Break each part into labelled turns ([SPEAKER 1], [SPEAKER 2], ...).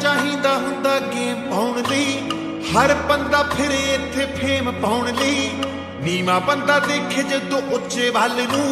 [SPEAKER 1] चाहिदा हुंदा गेम पाउण लई। हर बंदा फिरे इत्थे फेम पाउण लई। नीवा बंदा देखे जदों उच्चे वल नूं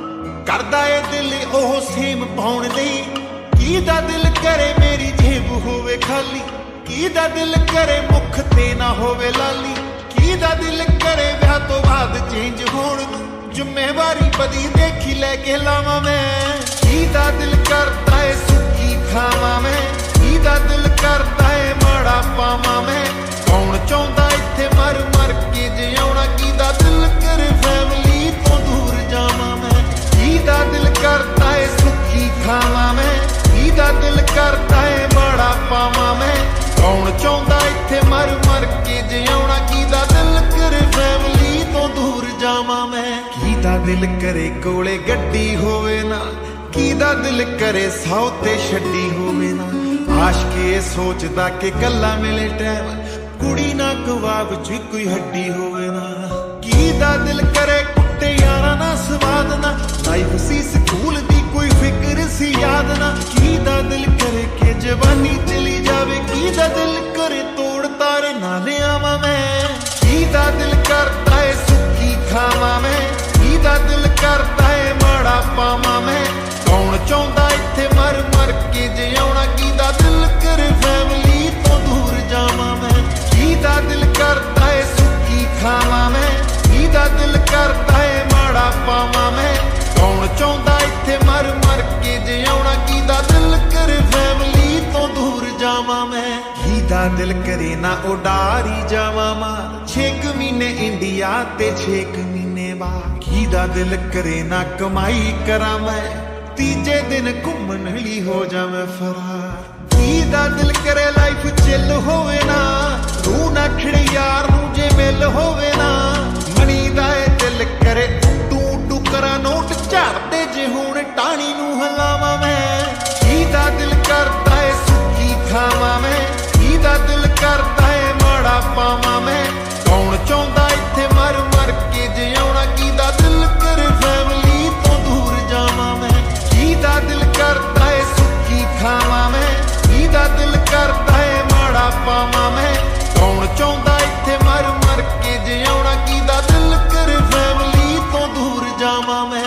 [SPEAKER 1] करदा ए दिल ओह सेम पाउण लई। कीदा दिल करे मेरी जेब होवे खाली। कीदा दिल करे मुख ते ना होवे लाली। कीदा दिल करे विआह तो बाद चेंज होण नूं जिम्मेवारी बदी देखी लैके लावां मैं। कीदा दिल करदा ए सुखी खावां मैं। कीदा दिल करदा ए माड़ा पावां मैं। कौन चाहुंदा इत्थे मर मर के जिउणा। कीदा दिल करे फैमिली तो दूर जावां मैं। कीदा दिल करदा ए सुखी खावां मैं। कीदा दिल करदा ए माड़ा पावां मैं। कौन चाहुंदा इत्थे मर मर के जिउणा। कीदा दिल करे फैमिली तो दूर जावां मैं। कीदा दिल करे कोले गड्डी होवे ना। कीदा दिल करे सौ ते छड्डी होवे ना। आशिक ये सोचदा कि कल्ला मिले टैम कुड़ी ना कबाब च कोई हड्डी होवे ना। कीदा दिल करे कुत्ते यारा ना स्वाद ना। लाइफ सी स्कूल दी कोई फिक्र सी याद ना। कीदा दिल करे कि जवानी चली जावे। कीदा दिल करे तोड़ तारे नाले आवां मैं। कीदा दिल करदा है सुखी खावां मैं। कीदा दिल करदा है माड़ा पावां मैं। कौन चाहुंदा इत्थे मर मर के जिउणा। कीदा दिल करे फैमिली तो दूर जावां मैं। कीदा दिल करदा है सुखी खावां मैं। कीदा दिल करदा है माड़ा पावां मैं। कौन चाहुंदा इत्थे मर मर के जिउणा। कीदा दिल करे फैमिली तो दूर जावां मैं। कीदा दिल करे ना उडारी जावां मार। 6 महीने इंडिया ते 6 महीने बाहर। कीदा दिल करे ना कमाई करा मैं। तीजे दिन घूमन लई हो जावे फरार। कीदा दिल करे लाइफ चिल होवे ना। रूह ना खिड़े यार नूं जे मिल होवे ना। मनी दा ए दिल करे टू टू करा नोट झाड़दे जे हुण टाणी नूं हलावां मैं। कीदा दिल करदा ए सुखी खावां मैं। कीदा दिल करदा ए माड़ा पावां मैं। कौन चाहुंदा इत्थे मर मर के जिउणा। कीदा दिल करे फैमिली तो दूर जावां मैं। कीदा दिल करदा है सुखी खावां मैं। कीदा दिल करदा है माड़ा पावां मैं। कौन चाहुंदा इत्थे मर मर के जिउणा। कीदा दिल करे फैमिली तो दूर जावां मैं।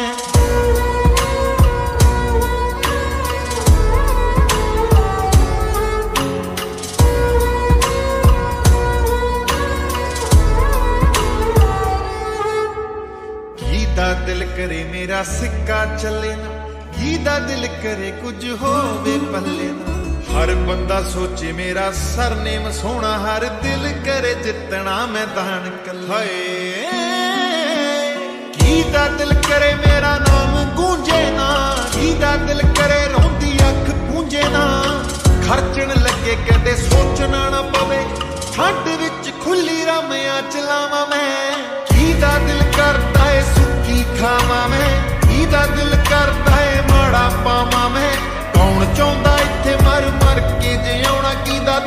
[SPEAKER 1] कीदा दिल करे मेरा सिक्का चले ना। कीदा दिल करे कुछ होवे पल्ले ना। हर बंदा सोचे मेरा सरनेम सोहना। हर दिल करे जितना मैदान कल्ला। कीदा दिल करे मेरा नाम गूंजे ना। कीदा दिल करे रोंदी अख पूंजे ना। खर्चण लगे कहते सोचना ना पवे। ठंड विच खुली रामिया चलावां मैं। कीदा दिल करदा है सुखी खावां मैं। कीदा दिल करदा है माड़ा पावां मैं। कौन चाहुंदा इत्थे मर मर के जिउणा। कीदा